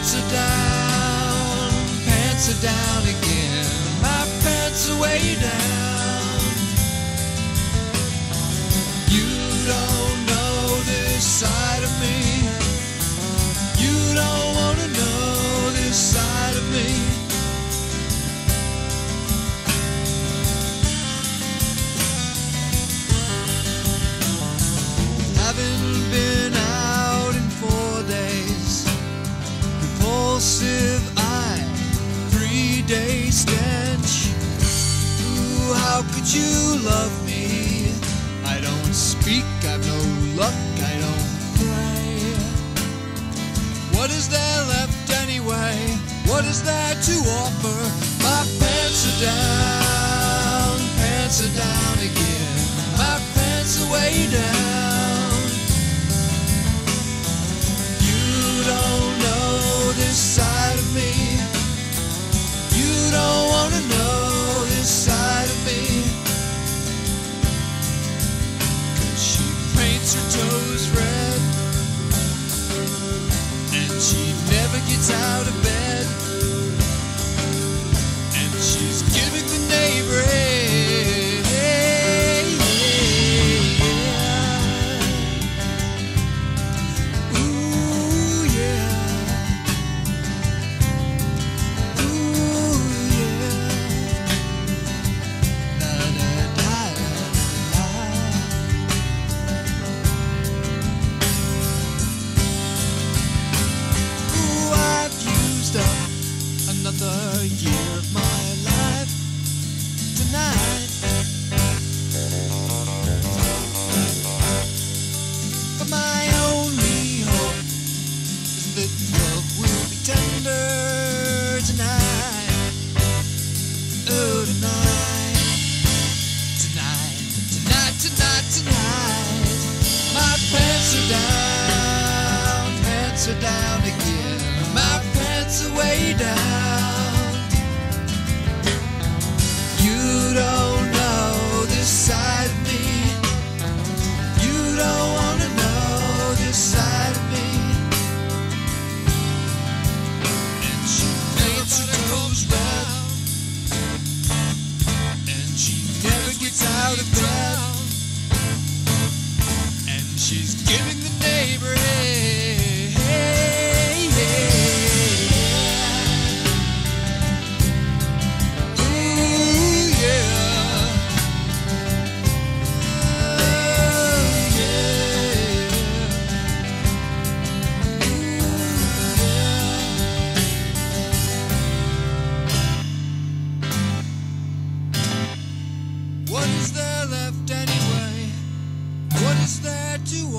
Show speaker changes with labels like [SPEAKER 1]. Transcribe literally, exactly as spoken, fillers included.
[SPEAKER 1] pants are down, pants are down again. My pants are way down. You don't know this side of me. You don't want to know this side of me. Haven't been out in four days. Repulsive eye, three-day stench. Ooh, how could you love me? I don't speak, I've no luck, I don't pray. What is there left anyway? What is there to offer? My pants are down, pants are down again. My pants are way down. You don't know this side of me. You don't want to know this side of me. 'Cause she paints her toes red, and she never gets out of bed, and she's giving the neighbor hey, hey, yeah. Ooh, yeah. Ooh, yeah. Da, da, da, da, Ooh, I've used up another year of my life tonight. But my only hope is that love will be tender tonight. Oh, tonight. Tonight, tonight, tonight, tonight. My pants are down, pants are down again. My pants are way down. You don't know this side of me. You don't want to know this side of me. And she paints her toes red, and she never gets out of bed, and she's giving the neighbor hey, hey, hey, yeah. Ooh, yeah. Oh, yeah. Ooh, yeah. What is there left anyway? What is there to